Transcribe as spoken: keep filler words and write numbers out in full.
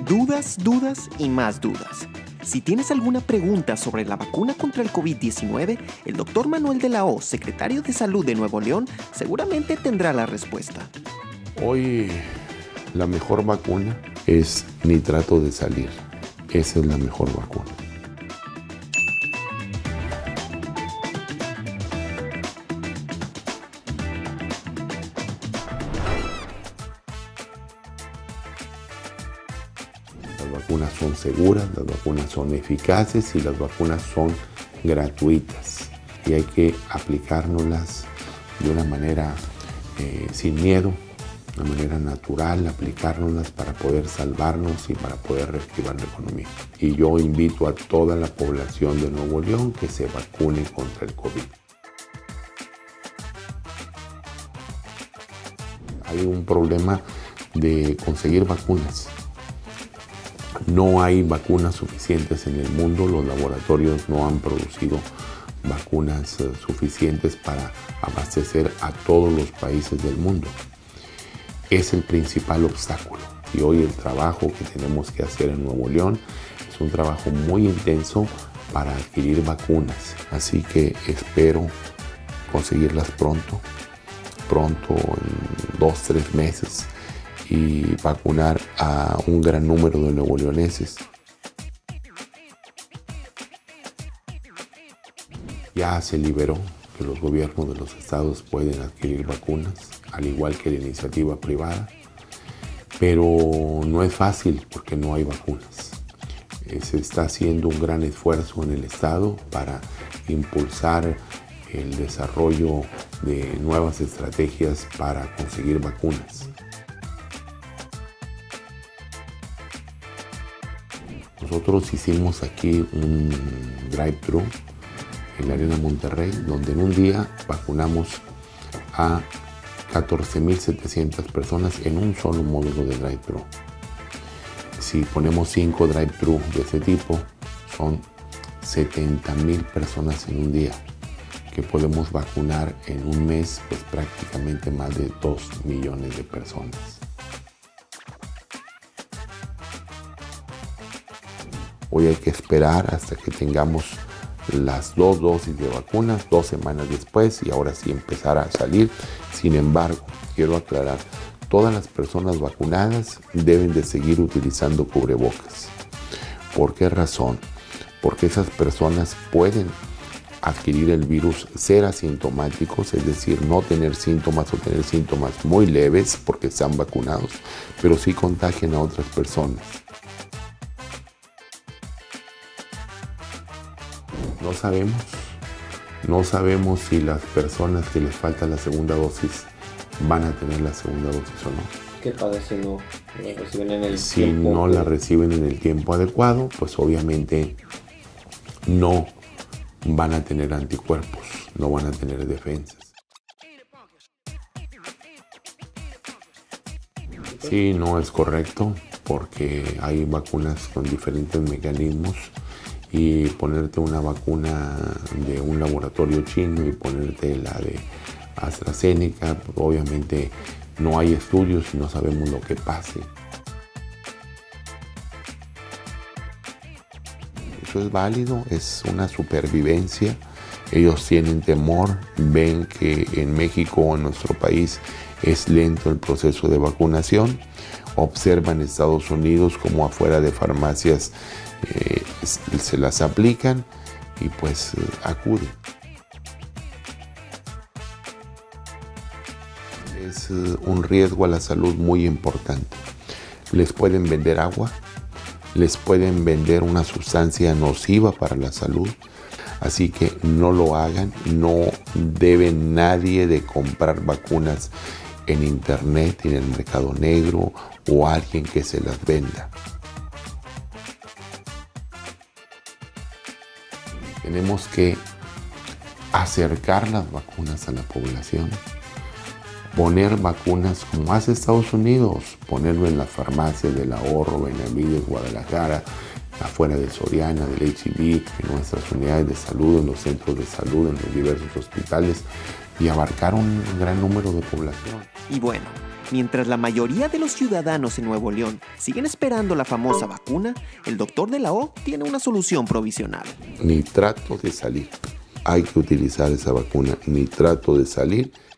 Dudas, dudas y más dudas. Si tienes alguna pregunta sobre la vacuna contra el COVID diecinueve, el doctor Manuel de la O, secretario de Salud de Nuevo León, seguramente tendrá la respuesta. Hoy la mejor vacuna es nitrato de salir. Esa es la mejor vacuna. Las vacunas son seguras, las vacunas son eficaces y las vacunas son gratuitas. Y hay que aplicárnoslas de una manera eh, sin miedo, de una manera natural, aplicárnoslas para poder salvarnos y para poder reactivar la economía. Y yo invito a toda la población de Nuevo León que se vacune contra el COVID. Hay un problema de conseguir vacunas. No hay vacunas suficientes en el mundo, los laboratorios no han producido vacunas uh, suficientes para abastecer a todos los países del mundo. Es el principal obstáculo y hoy el trabajo que tenemos que hacer en Nuevo León es un trabajo muy intenso para adquirir vacunas. Así que espero conseguirlas pronto, pronto en dos, tres meses. Y vacunar a un gran número de nuevoleoneses. Ya se liberó que los gobiernos de los estados pueden adquirir vacunas, al igual que la iniciativa privada, pero no es fácil porque no hay vacunas. Se está haciendo un gran esfuerzo en el estado para impulsar el desarrollo de nuevas estrategias para conseguir vacunas. Nosotros hicimos aquí un drive-thru en la Arena Monterrey, donde en un día vacunamos a catorce mil setecientas personas en un solo módulo de drive-thru. Si ponemos cinco drive-thru de ese tipo, son setenta mil personas en un día, que podemos vacunar en un mes, pues prácticamente más de dos millones de personas. Hoy hay que esperar hasta que tengamos las dos dosis de vacunas, dos semanas después, y ahora sí empezar a salir. Sin embargo, quiero aclarar, todas las personas vacunadas deben de seguir utilizando cubrebocas. ¿Por qué razón? Porque esas personas pueden adquirir el virus, ser asintomáticos, es decir, no tener síntomas o tener síntomas muy leves porque están vacunados, pero sí contagian a otras personas. No sabemos, no sabemos si las personas que les falta la segunda dosis van a tener la segunda dosis o no. ¿Qué pasa si no la reciben en el si tiempo? Si no la reciben en el tiempo adecuado, pues obviamente no van a tener anticuerpos, no van a tener defensas. Sí, no es correcto, porque hay vacunas con diferentes mecanismos. Y ponerte una vacuna de un laboratorio chino y ponerte la de AstraZeneca, pues obviamente no hay estudios y no sabemos lo que pase. Eso es válido, es una supervivencia. Ellos tienen temor, ven que en México, en nuestro país, es lento el proceso de vacunación. Observan en Estados Unidos como afuera de farmacias eh, se las aplican y pues eh, acuden. Es eh, un riesgo a la salud muy importante. Les pueden vender agua, les pueden vender una sustancia nociva para la salud, así que no lo hagan. No debe nadie de comprar vacunas en internet, en el mercado negro o alguien que se las venda. Tenemos que acercar las vacunas a la población, poner vacunas como hace Estados Unidos, ponerlo en las farmacias del Ahorro, Benavides, Guadalajara, afuera de Soriana, del H E B, en nuestras unidades de salud, en los centros de salud, en los diversos hospitales y abarcar un gran número de población. Y bueno, Mientras la mayoría de los ciudadanos en Nuevo León siguen esperando la famosa vacuna, el doctor de la O tiene una solución provisional. Nitrato de salir. Hay que utilizar esa vacuna, nitrato de salir,